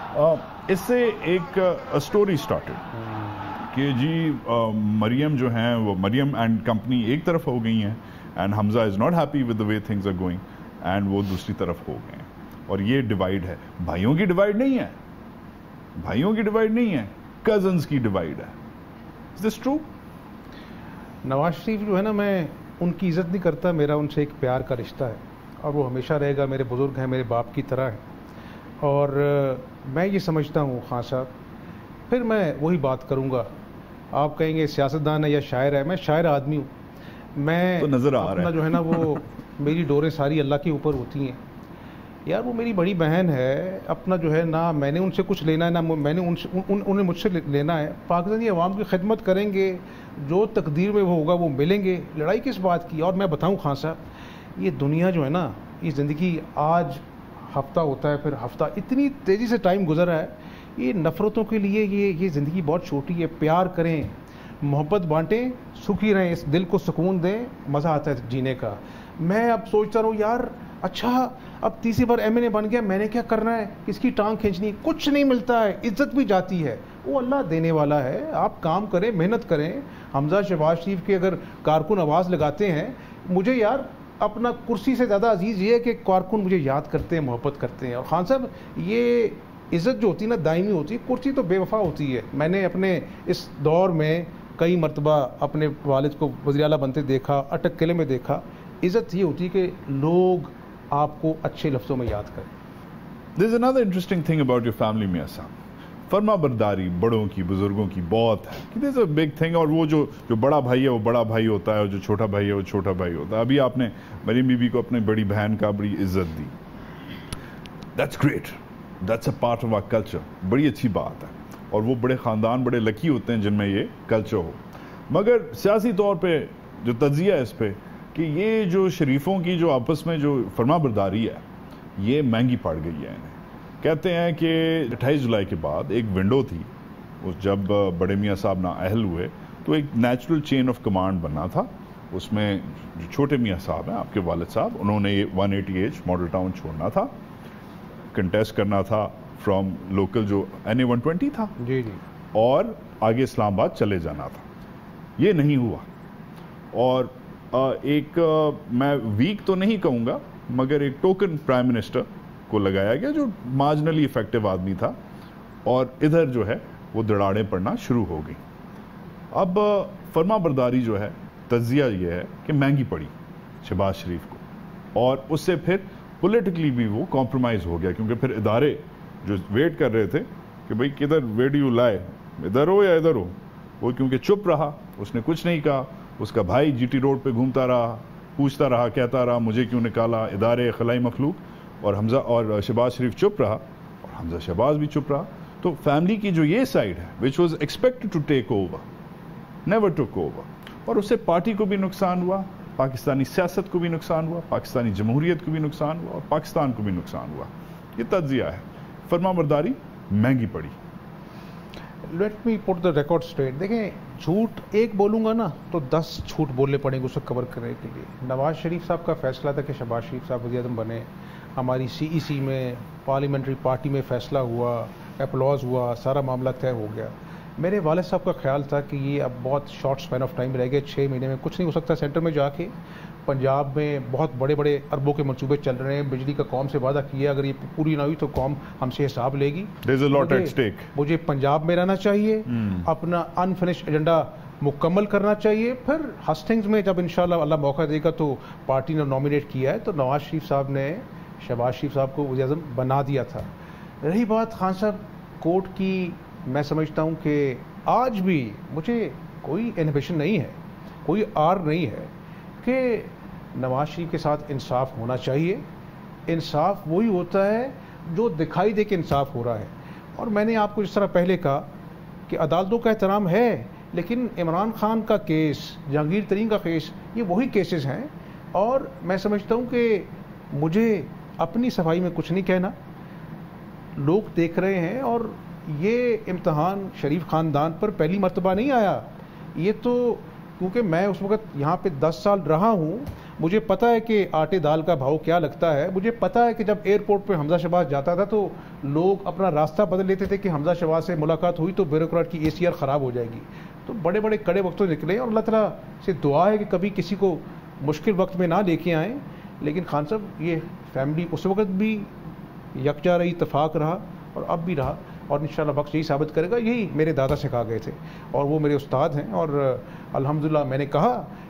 اس سے ایک اسٹوری سٹارٹڈ کہ جی مریم جو ہیں وہ مریم اینڈ کمپنی ایک طرف ہو گئی ہیں, and Hamza is not happy with the way things are going, and وہ دوسری طرف ہو گئے ہیں. اور یہ ڈیوائڈ ہے, بھائیوں کی ڈیوائڈ نہیں ہے, بھائیوں کی ڈیوائڈ نہیں ہے, کزنز کی ڈیوائڈ ہے. از دس ٹرو؟ نواز شریف جو ہے نا, میں ان کی عزت نہیں کرتا, میرا ان سے ایک پیار کا رشتہ ہے, اور وہ ہمیشہ رہے گا. میرے بزرگ ہیں, میرے باپ کی طرح ہیں. اور میں یہ سمجھتا ہوں خان صاحب, پھر میں وہی بات کروں گا, آپ کہیں گے سیاستدان ہے یا شاعر ہے, میں شاعر آدمی ہوں. میں تو نظر آ رہا ہے جو ہے نا وہ میری ڈوریں ساری اللہ کے اوپر ہوتی ہیں. یار وہ میری بڑی بہن ہے، اپنا جو ہے نہ میں نے ان سے کچھ لینا ہے نہ میں نے انہیں مجھ سے لینا ہے. پاکستانی عوام کی خدمت کریں گے، جو تقدیر میں وہ ہوگا وہ ملیں گے. لڑائی کس بات کی؟ اور میں بتاؤں خان صاحب، یہ دنیا جو ہے نا، یہ زندگی آج ہفتہ ہوتا ہے پھر ہفتہ، اتنی تیزی سے ٹائم گزرا ہے. یہ نفرتوں کے لیے یہ زندگی بہت چھوٹی ہے. پیار کریں، محبت بانٹیں، سکھی رہیں، اس دل کو سکون دیں، مزہ آتا ہے جینے کا. میں اب سوچتا رہوں یار اچھا اب تیسری بار ایم این اے بن گیا، میں نے کیا کرنا ہے، کس کی ٹانگ کھینچنی؟ کچھ نہیں ملتا ہے، عزت بھی جاتی ہے، وہ اللہ دینے والا ہے. آپ کام کریں، محنت کریں. حمزہ شہباز شریف کے اگر کارکن آواز لگاتے ہیں، مجھے یار اپنا کرسی سے زیادہ عزیز یہ ہے کہ کارکن مجھے یاد کرتے ہیں، محبت کرتے ہیں. اور خان صاحب یہ عزت جو ہوتی ہے نا دائمی ہوتی ہے، کرسی تو بے وفا ہوتی ہے. میں نے اپنے اس دور میں کئی مرتبہ اپنے والد کو وزیر اعلیٰ بنتے دیکھا، اٹک قلعے میں دیکھا. عزت یہ ہوتی ہے کہ لوگ آپ کو اچھے لفظوں میں یاد کریں. There's another interesting thing about your family, میاں صاحب. فرما برداری بڑوں کی، بزرگوں کی بہت ہے. There's a big thing. اور وہ جو بڑا بھائی ہے وہ بڑا بھائی ہوتا ہے، اور جو چھوٹا بھائی ہے وہ چھوٹا بھائی ہوتا ہے. ابھی آپ نے مریم بی بی کو اپنی بڑی بہن کا بڑی عزت دی. That's great. That's a part of our culture. بڑی اچھی بات ہے. اور وہ بڑے خاندان بڑے لکی ہوتے ہیں جن میں یہ کلچر ہو. مگر سیاسی طور پہ جو تجزیہ ہے اس پہ کہ یہ جو شریفوں کی جو آپس میں جو فرما برداری ہے یہ مہنگی پڑ گئی ہے انہیں. کہتے ہیں کہ 28 جولائی کے بعد ایک ونڈو تھی، جب بڑے میاں صاحب نااہل ہوئے تو ایک نیچرل چین آف کمانڈ بننا تھا. اس میں جو چھوٹے میاں صاحب ہیں، آپ کے والد صاحب، انہوں نے 188 ماڈل ٹاؤن چھوڑنا تھا، کنٹیسٹ کرنا تھا فرام لوکل جو NA 120 تھا، جی جی، اور آگے اسلام آباد چلے جانا تھا. یہ نہیں ہوا. اور ایک میں ویک تو نہیں کہوں گا مگر ایک ٹوکن پرائم منسٹر کو لگایا گیا جو مارجنلی افیکٹو آدمی تھا، اور ادھر جو ہے وہ دڑاڑیں پڑنا شروع ہو گئی. اب فرما برداری جو ہے تجزیہ یہ ہے کہ مہنگی پڑی شہباز شریف کو، اور اس سے پھر پولیٹیکلی بھی وہ کمپرومائز ہو گیا، کیونکہ پھر ادارے جو ویٹ کر رہے تھے کہ بھئی کدھر ویئر ڈو یو لائے، ادھر ہو یا ادھر ہو، وہ کیونکہ چپ رہا، اس نے کچھ نہیں کہا. اس کا بھائی جی ٹی روڈ پہ گھومتا رہا، پوچھتا رہا، کہتا رہا مجھے کیوں نکالا، ادارے خلائی مخلوق. اور حمزہ اور شہباز شریف چپ رہا، اور حمزہ شہباز بھی چپ رہا. تو فیملی کی جو یہ سائڈ ہے which was expected to take over never took over. اور اس سے پارٹی کو بھی نقصان ہوا، پاکستانی سیاست کو بھی نقصان ہوا، پاکستانی جمہوریت کو بھی نقصان ہوا، اور پاکستان کو بھی نقصان ہوا. یہ تجزیہ ہے. فرما برداری مہنگی پڑی. Let me put the record straight. دیکھیں جھوٹ ایک بولوں گا نا تو 10 جھوٹ بولنے پڑیں گے اسے کور کرنے کے لیے. نواز شریف صاحب کا فیصلہ تھا کہ شہباز شریف صاحب وزیر اعظم بنے. ہماری CEC میں پارلیمنٹری پارٹی میں فیصلہ ہوا، اپلاز ہوا، سارا معاملہ طے ہو گیا. میرے والد صاحب کا خیال تھا کہ یہ اب بہت شارٹ اسپین آف ٹائم رہ گیا، 6 مہینے میں کچھ نہیں ہو سکتا. سینٹر میں جا کے پنجاب میں بہت بڑے بڑے اربوں کے منصوبے چل رہے ہیں، بجلی کا قوم سے وعدہ کیا، اگر یہ پوری نہ ہوئی تو قوم ہم سے حساب لے گی. مجھے پنجاب میں رہنا چاہیے، اپنا انفنشڈ ایجنڈا مکمل کرنا چاہیے. پھر ہسٹنگز میں جب انشاءاللہ اللہ موقع دے گا تو پارٹی نے نامینیٹ کیا ہے، تو نواز شریف صاحب نے شہباز شریف صاحب کو وزیر اعظم بنا دیا تھا. رہی بات خان صاحب کورٹ کی، میں سمجھتا ہوں کہ آج بھی مجھے کوئی انہیبیشن نہیں ہے، کوئی آر نہیں ہے کہ نواز شریف کے ساتھ انصاف ہونا چاہیے. انصاف وہی ہوتا ہے جو دکھائی دے کہ انصاف ہو رہا ہے. اور میں نے آپ کو جس طرح پہلے کہا کہ عدالتوں کا احترام ہے، لیکن عمران خان کا کیس، جہانگیر ترین کا کیس، یہ وہی کیسز ہیں. اور میں سمجھتا ہوں کہ مجھے اپنی صفائی میں کچھ نہیں کہنا، لوگ دیکھ رہے ہیں. اور یہ امتحان شریف خاندان پر پہلی مرتبہ نہیں آیا. یہ تو کیونکہ میں اس وقت یہاں پہ 10 سال رہا ہوں، مجھے پتہ ہے کہ آٹے دال کا بھاؤ کیا لگتا ہے. مجھے پتہ ہے کہ جب ایئرپورٹ پہ حمزہ شہباز جاتا تھا تو لوگ اپنا راستہ بدل لیتے تھے کہ حمزہ شہباز سے ملاقات ہوئی تو بیوروکریٹ کی ACR خراب ہو جائے گی. تو بڑے بڑے کڑے وقتوں نکلے، اور اللہ تعالیٰ سے دعا ہے کہ کبھی کسی کو مشکل وقت میں نہ لے کے آئیں. لیکن خان صاحب یہ فیملی اس وقت بھی یکجا رہی، اتفاق رہا، اور اب بھی رہا. اور انشاءاللہ وقت یہی ثابت کرے گا. یہی میرے دادا سکھا گئے تھے اور وہ میرے استاد ہیں. اور الحمدللہ میں نے کہا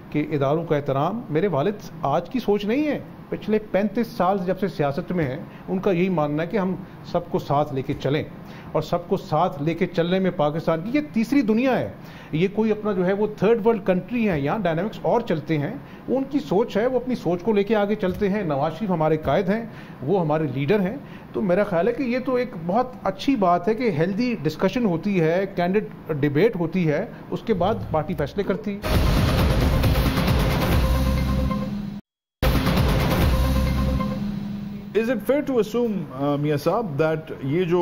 کہ اداروں کا احترام. میرے والد آج کی سوچ نہیں ہے, پچھلے 35 سال جب سے سیاست میں ہیں, ان کا یہی ماننا ہے کہ ہم سب کو ساتھ لے کے چلیں, اور سب کو ساتھ لے کے چلنے میں پاکستان کی یہ تیسری دنیا ہے, یہ کوئی اپنا جو ہے وہ تھرڈ ورلڈ کنٹری ہے, یہاں ڈائنامکس اور چلتے ہیں. وہ ان کی سوچ ہے, وہ اپنی سوچ کو لے کے آگے چلتے ہیں. نواز شریف ہمارے قائد ہیں, وہ ہمارے لیڈر ہیں. تو میرا خیال ہے کہ یہ تو ایک بہت اچھی بات ہے کہ ہیلدی ڈسکشن ہوتی ہے, کینڈیڈ ڈیبیٹ ہوتی ہے, اس کے بعد پارٹی فیصلے کرتی. Is it fair to assume, Mian Saab, that یہ جو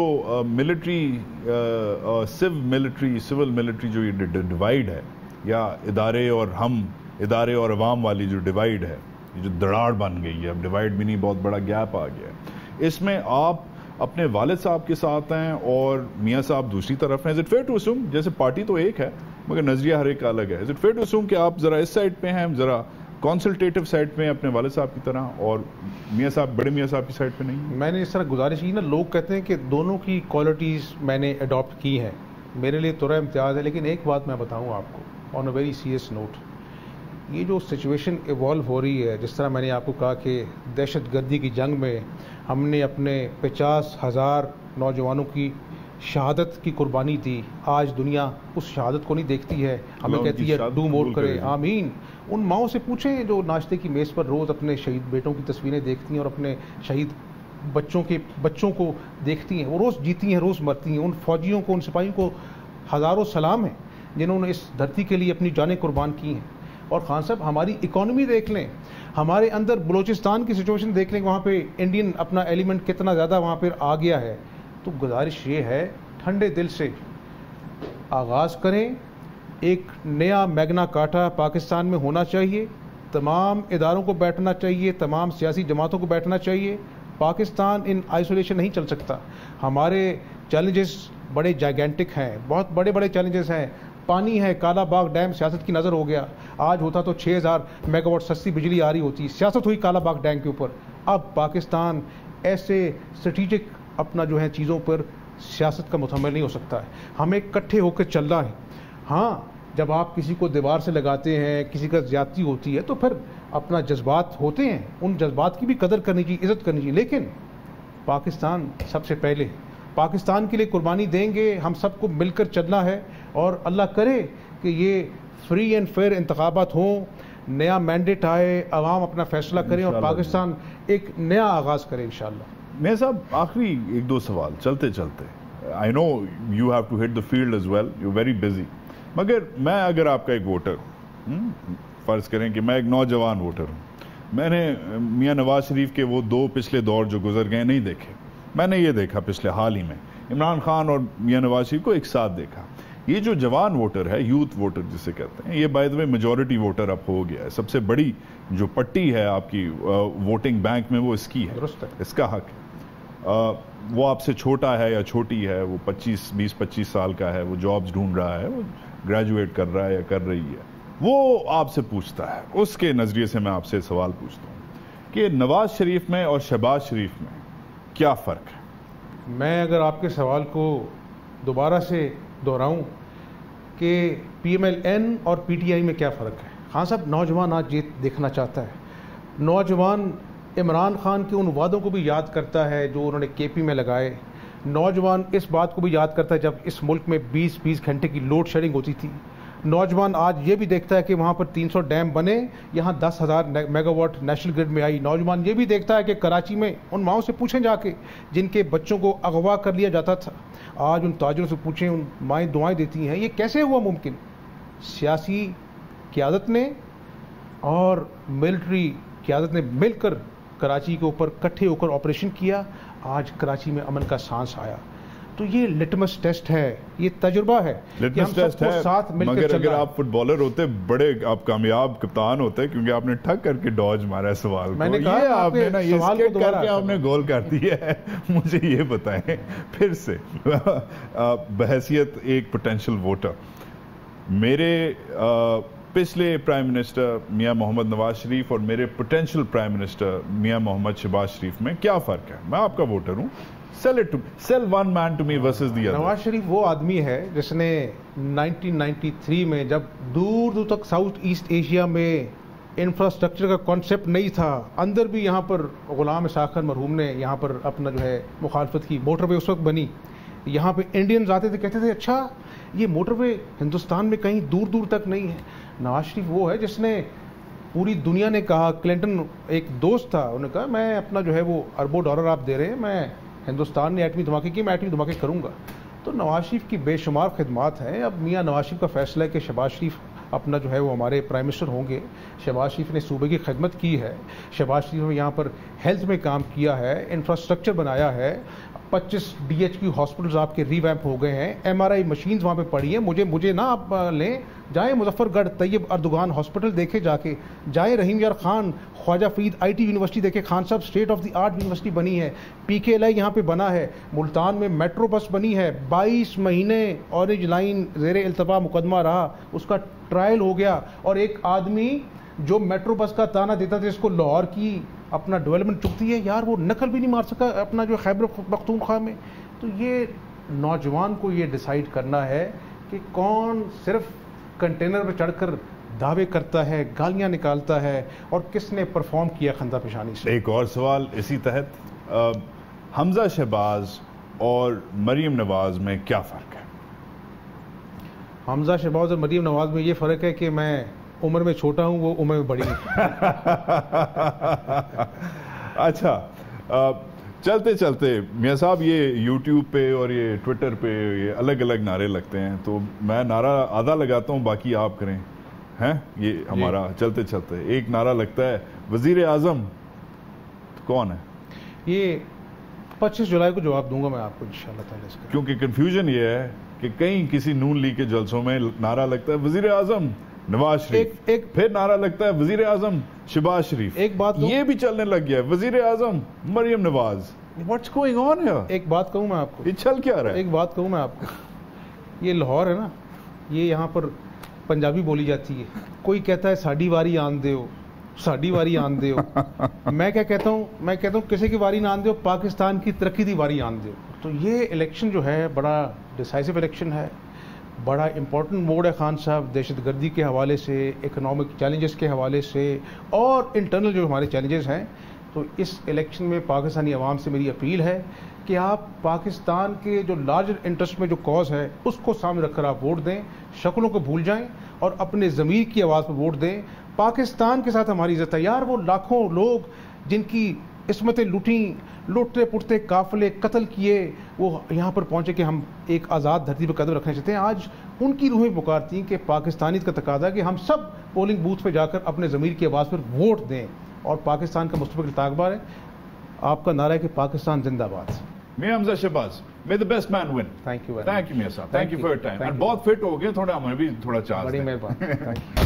civil military جو یہ ڈیوائڈ ہے, یا ادارے اور عوام والی جو ڈیوائڈ ہے, جو دراڑ بن گئی ہے, اب ڈیوائڈ بھی نہیں, بہت بڑا گیپ آ گیا ہے, اس میں آپ اپنے والد صاحب کے ساتھ ہیں اور میاں صاحب دوسری طرف ہیں. Is it fair to assume, جیسے پارٹی تو ایک ہے مگر نظریہ ہر ایک کا الگ ہے, Is it fair to assume کہ آپ ذرا اس سائڈ پہ ہیں, ذرا کنسلٹیٹو سائڈ پہ اپنے والد صاحب کی طرح, اور میاں صاحب بڑے میاں صاحب کی سائڈ پہ نہیں؟ میں نے اس طرح گزارش کی نا, لوگ کہتے ہیں کہ دونوں کی کوالٹیز میں نے اڈاپٹ کی ہیں, میرے لیے تھوڑا امتیاز ہے. لیکن ایک بات میں بتاؤں آپ کو on a very serious note, یہ جو سچویشن ایوالو ہو رہی ہے, جس طرح میں نے آپ کو کہا کہ دہشت گردی کی جنگ میں ہم نے اپنے 50,000 نوجوانوں کی شہادت کی قربانی دی, آج دنیا اس شہادت کو نہیں دیکھتی ہے, ہمیں کہتی ہے ڈو مور کرے, آمین. ان ماؤں سے پوچھیں جو ناشتے کی میز پر روز اپنے شہید بیٹوں کی تصویریں دیکھتی ہیں اور اپنے شہید بچوں کو دیکھتی ہیں, وہ روز جیتی ہیں, روز مرتی ہیں. ان فوجیوں کو, ان سپاہیوں کو ہزاروں سلام ہیں جنہوں نے اس دھرتی کے لیے اپنی جانیں قربان کی ہیں. اور خان صاحب ہماری اکانومی دیکھ لیں, ہمارے اندر بلوچستان کی سچویشن دیکھ لیں, وہاں پہ انڈین اپنا ایلیمنٹ کتنا زیادہ وہاں پہ آ گیا ہے. تو گزارش یہ ہے, ٹھنڈے دل سے آغاز کریں, ایک نیا میگنا کارٹا پاکستان میں ہونا چاہیے, تمام اداروں کو بیٹھنا چاہیے, تمام سیاسی جماعتوں کو بیٹھنا چاہیے. پاکستان ان آئسولیشن نہیں چل سکتا. ہمارے چیلنجز بڑے جائگینٹک ہیں, بہت بڑے بڑے چیلنجز ہیں. پانی ہے, کالا باغ ڈیم سیاست کی نظر ہو گیا, آج ہوتا تو 6,000 میگا واٹ سستی بجلی آ رہی ہوتی, سیاست ہوئی کالا باغ ڈیم کے اوپر. اب پاکستان ایسے اسٹریٹجک اپنا جو ہے چیزوں پر سیاست کا متحمل نہیں ہو سکتا ہے, ہمیں اکٹھے ہو کے چلنا ہے. ہاں, جب آپ کسی کو دیوار سے لگاتے ہیں, کسی کا زیادتی ہوتی ہے, تو پھر اپنا جذبات ہوتے ہیں, ان جذبات کی بھی قدر کرنی چاہیے, عزت کرنی چاہیے. لیکن پاکستان سب سے پہلے, پاکستان کے لیے قربانی دیں گے, ہم سب کو مل کر چلنا ہے. اور اللہ کرے کہ یہ فری اینڈ فیئر انتخابات ہوں, نیا مینڈیٹ آئے, عوام اپنا فیصلہ کریں اور پاکستان ایک نیا آغاز کرے انشاءاللہ. میاں صاحب آخری 1-2 سوال چلتے چلتے. I know you have to hit the field as well, you're very busy. مگر میں اگر آپ کا ایک ووٹر, فرض کریں کہ میں ایک نوجوان ووٹر ہوں, میں نے میاں نواز شریف کے وہ 2 پچھلے دور جو گزر گئے نہیں دیکھے. میں نے یہ دیکھا پچھلے حال ہی میں عمران خان اور میاں نواز شریف کو ایک ساتھ دیکھا. یہ جو جوان ووٹر ہے, یوتھ ووٹر جسے کہتے ہیں, یہ by the way majority voter اب ہو گیا ہے. سب سے بڑی جو پٹی ہے آپ کی ووٹنگ بینک میں وہ اس کی ہے, اس کا حق ہے. وہ آپ سے چھوٹا ہے یا چھوٹی ہے, وہ 20-25 سال کا ہے, وہ جابز ڈھونڈ رہا ہے, وہ گریجویٹ کر رہا ہے یا کر رہی ہے, وہ آپ سے پوچھتا ہے. اس کے نظریے سے میں آپ سے سوال پوچھتا ہوں کہ نواز شریف میں اور شہباز شریف میں کیا فرق ہے؟ میں اگر آپ کے سوال کو دوبارہ سے دہراؤں کہ پی ایم ایل این اور پی ٹی آئی میں کیا فرق ہے. خان صاحب, نوجوان آج یہ دیکھنا چاہتا ہے, نوجوان عمران خان کے ان وعدوں کو بھی یاد کرتا ہے جو انہوں نے کے پی میں لگائے. نوجوان اس بات کو بھی یاد کرتا ہے جب اس ملک میں 20 گھنٹے کی لوڈ شیڈنگ ہوتی تھی. نوجوان آج یہ بھی دیکھتا ہے کہ وہاں پر 300 ڈیم بنے, یہاں 10,000 میگا واٹ نیشنل گرڈ میں آئی. نوجوان یہ بھی دیکھتا ہے کہ کراچی میں ان ماؤں سے پوچھیں جا کے جن کے بچوں کو اغوا کر لیا جاتا تھا, آج ان تاجروں سے پوچھیں, ان مائیں دعائیں دیتی ہیں. یہ کیسے ہوا ممکن؟ سیاسی قیادت نے اور ملٹری قیادت نے مل کر کراچی کے اوپر کٹھے ہو کر آپریشن کیا, آج کراچی میں امن کا سانس آیا. تو یہ لٹمس ٹیسٹ ہے, یہ تجربہ ہے کہ ہم سب کو ساتھ مل کر چلنا. مگر اگر آپ فٹ بالر ہوتے, بڑے آپ کامیاب کپتان ہوتے, کیونکہ آپ نے ٹھک کر کے ڈاج مارا ہے سوال کو. میں نے کہا آپ نے نا یہ اسکیٹ کر کے آپ نے گول کر دیا ہے. مجھے یہ بتائیں پھر سے بحیثیت ایک پوٹینشیل ووٹر, میرے پچھلے پرائم منسٹر میاں محمد نواز شریف اور میرے پوٹینشیل پرائم منسٹر میاں محمد شہباز شریف میں کیا فرق ہے؟ میں آپ کا ووٹر ہوں, Sell one man to me versus the other. Nawaz Sharif वो आदमी है जिसने 1993 में जब दूर दूर तक साउथ ईस्ट एशिया में इंफ्रास्ट्रक्चर का कॉन्सेप्ट नहीं था, अंदर भी यहाँ पर गुलाम इसाक खान मरहूम ने यहाँ पर अपना जो है मुखालफत की, मोटरवे उस वक्त बनी, यहाँ पे इंडियंस आते थे, कहते थे अच्छा ये मोटरवे हिंदुस्तान में कहीं दूर दूर तक नहीं है। नवाज शरीफ वो है जिसने, पूरी दुनिया ने कहा, क्लिंटन एक दोस्त था, उन्होंने कहा मैं अपना जो है वो अरबों डॉलर आप दे रहे हैं, मैं हिंदुस्तान ने एटमी धमाके की, मैं एटमी धमाके करूंगा। तो नवाज शरीफ की बेशुमार खिदमात हैं। अब मियाँ नवाज शरीफ का फैसला है कि शहबाज शरीफ अपना जो है वो हमारे प्राइम मिनिस्टर होंगे। शहबाज शरीफ ने सूबे की खिदमत की है, शहबाज शरीफ ने यहाँ पर हेल्थ में काम किया है, इंफ्रास्ट्रक्चर बनाया है, 25 DHQ हॉस्पिटल्स आपके रीवैम्प हो गए हैं, MRI मशीन्स वहाँ पे पड़ी हैं। मुझे ना आप लें, जाएं मुजफ्फरगढ़ तैयब अर्दुगान हॉस्पिटल देखे जाके, जाएं रहीम यार खान ख्वाजा फरीद IT यूनिवर्सिटी देखे, खान साहब state of the art university बनी है, PKLI यहाँ पे बना है, मुल्तान में मेट्रो बस बनी है, 22 महीने ऑरेंज लाइन ज़ेरे इल्तफा मुकदमा रहा, उसका ट्रायल हो गया, और एक आदमी जो मेट्रो बस का ताना देता था इसको लाहौर की अपना डेवलपमेंट चुकती है, यार वो नकल भी नहीं मार सका अपना जो खैबर पख्तूनख्वा में। तो ये नौजवान को ये डिसाइड करना है कि कौन सिर्फ कंटेनर पर चढ़कर दावे करता है, गालियां निकालता है, और किसने परफॉर्म किया खंदा पेशानी से। एक और सवाल इसी तहत, हमजा शहबाज और मरीम नवाज में क्या फ़र्क है? हमजा शहबाज और मरीम नवाज में ये फ़र्क है कि मैं उम्र में छोटा हूँ, वो उम्र में बड़ी है। अच्छा, चलते चलते मियाँ साहब, ये YouTube पे और ये ट्विटर पे ये अलग अलग नारे लगते हैं, तो मैं नारा आधा लगाता हूँ, बाकी आप करें, हैं? ये हमारा चलते चलते एक नारा लगता है वजीर आज़म, तो कौन है? ये 25 जुलाई को जवाब दूंगा मैं आपको इंशाअल्लाह ताला इसका। क्योंकि कंफ्यूजन ये है कि कहीं किसी नून लीग के जलसों में नारा लगता है वजीर आज़म नवाज शरीफ, एक फिर नारा लगता है वजीर आज़म शहबाज शरीफ, एक बात ये भी चलने लग गया है वजीर आज़म Maryam Nawaz. What's going on here? एक बात कहूँ मैं आपको, ये चल क्या रहा है? एक बात कहूँ मैं आपको, ये लाहौर है ना, ये यहाँ पर पंजाबी बोली जाती है, कोई कहता है साड़ी वारी आन दे हो, साड़ी वारी आन दे हो। मैं क्या कहता हूँ, मैं कहता हूँ किसी की वारी ना आन दे हो, पाकिस्तान की तरक्की की वारी आन दे हो। तो ये इलेक्शन जो है बड़ा डिसाइसिव इलेक्शन है, बड़ा इंपॉर्टेंट मोड है खान साहब, दहशतगर्दी के हवाले से, इकोनॉमिक चैलेंजेस के हवाले से, और इंटरनल जो हमारे चैलेंजेस हैं। तो इस इलेक्शन में पाकिस्तानी अवाम से मेरी अपील है कि आप पाकिस्तान के जो लार्जर इंटरेस्ट में जो कॉज है उसको सामने रखकर आप वोट दें, शक्लों को भूल जाएं और अपने ज़मीर की आवाज़ पर वोट दें। पाकिस्तान के साथ हमारी इज़्ज़त है यार, वो लाखों लोग जिनकी इस्मतें लूटी, लुटते पुटते काफिले कत्ल किए, वो यहाँ पर पहुँचे कि हम एक आज़ाद धरती पर कदम रखना चाहते हैं। आज उनकी रूहें पुकारती हैं कि पाकिस्तानियत का तकादा है कि हम सब पोलिंग बूथ पर जाकर अपने ज़मीर की आवाज़ पर वोट दें, और पाकिस्तान का मुस्तक़बिल ताकबार है। आपका नारा है कि पाकिस्तान जिंदाबाद। मियां Hamza Shahbaz, may the best man win. Thank you मियां साहब, thank you for your time. बहुत फिट हो गए, थोड़ा हमें भी थोड़ा चार्ज, बड़ी मेहरबानी।